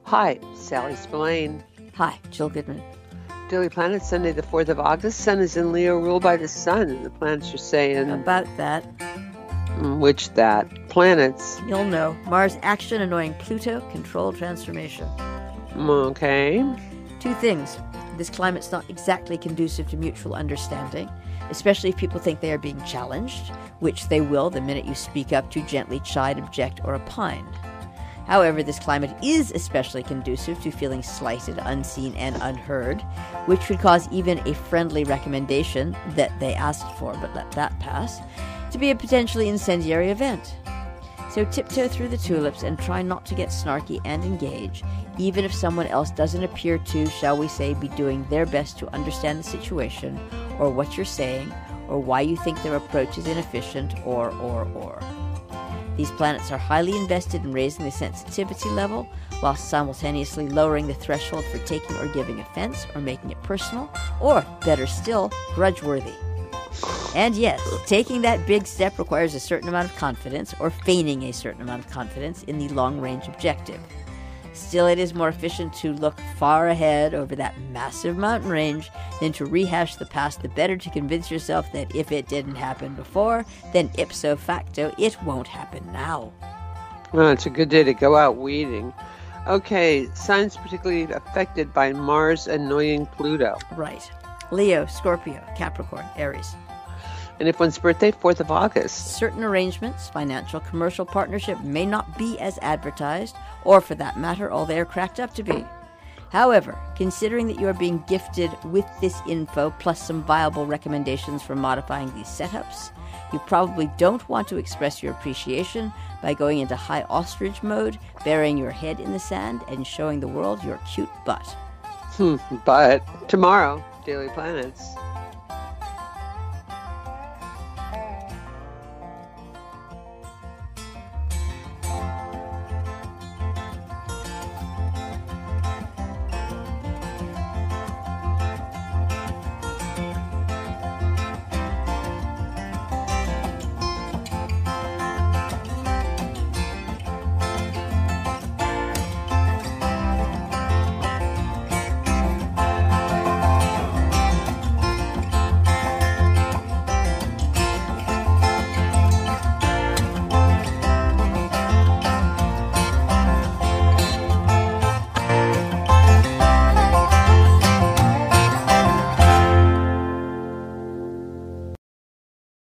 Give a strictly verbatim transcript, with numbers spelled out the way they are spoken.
Hi, Sally Spillane. Hi, Jill Goodman. Daily Planet, Sunday the fourth of August. Sun is in Leo, ruled by the sun. And the planets are saying... About that. Which that? Planets. You'll know. Mars action, annoying Pluto, control transformation. Okay. Two things. This climate's not exactly conducive to mutual understanding, especially if people think they are being challenged, which they will the minute you speak up to gently chide, object, or opine. However, this climate is especially conducive to feeling slighted, unseen, and unheard, which could cause even a friendly recommendation that they asked for but let that pass, to be a potentially incendiary event. So tiptoe through the tulips and try not to get snarky and engage, even if someone else doesn't appear to, shall we say, be doing their best to understand the situation, or what you're saying, or why you think their approach is inefficient, or, or, or. These planets are highly invested in raising the sensitivity level, while simultaneously lowering the threshold for taking or giving offense, or making it personal, or, better still, grudge-worthy. And yes, taking that big step requires a certain amount of confidence, or feigning a certain amount of confidence in the long-range objective. Still, it is more efficient to look far ahead over that massive mountain range than to rehash the past, the better to convince yourself that if it didn't happen before, then ipso facto it won't happen now. Well, it's a good day to go out weeding. Okay, signs particularly affected by Mars annoying Pluto. Right. Leo, Scorpio, Capricorn, Aries. And if one's birthday, fourth of August. Certain arrangements, financial, commercial partnership may not be as advertised, or for that matter, all they are cracked up to be. However, considering that you are being gifted with this info, plus some viable recommendations for modifying these setups, you probably don't want to express your appreciation by going into high ostrich mode, burying your head in the sand, and showing the world your cute butt. Hmm, but tomorrow, Daily Planets.